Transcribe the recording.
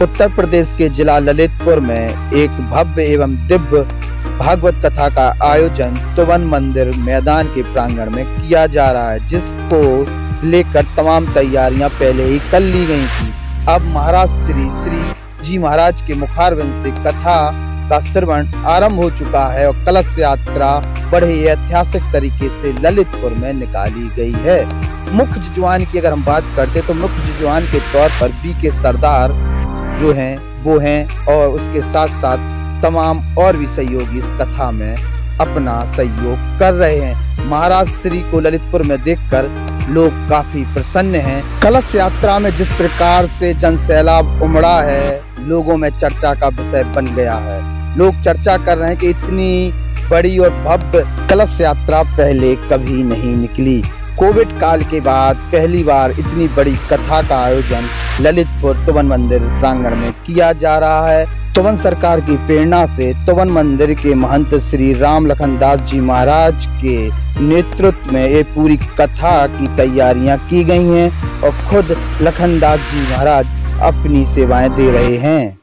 उत्तर प्रदेश के जिला ललितपुर में एक भव्य एवं दिव्य भागवत कथा का आयोजन तुवन मंदिर मैदान के प्रांगण में किया जा रहा है, जिसको लेकर तमाम तैयारियां पहले ही कर ली गई थी। अब महाराज श्री जी महाराज के मुखारविंद से कथा का श्रवण आरंभ हो चुका है और कलश यात्रा बड़े ऐतिहासिक तरीके से ललितपुर में निकाली गई है। मुख्य जजमान की अगर हम बात करते तो मुख्य जजमान के तौर पर बी.के. सरदार जो हैं वो हैं और उसके साथ साथ तमाम और भी सहयोगी इस कथा में अपना सहयोग कर रहे हैं। महाराज श्री को ललितपुर में देखकर लोग काफी प्रसन्न हैं। कलश यात्रा में जिस प्रकार से जन सैलाब उमड़ा है, लोगों में चर्चा का विषय बन गया है। लोग चर्चा कर रहे हैं कि इतनी बड़ी और भव्य कलश यात्रा पहले कभी नहीं निकली। कोविड काल के बाद पहली बार इतनी बड़ी कथा का आयोजन ललितपुर तुवन मंदिर प्रांगण में किया जा रहा है। तुवन सरकार की प्रेरणा से तुवन मंदिर के महंत श्री राम लखनदास जी महाराज के नेतृत्व में ये पूरी कथा की तैयारियां की गई हैं और खुद लखनदास जी महाराज अपनी सेवाएं दे रहे हैं।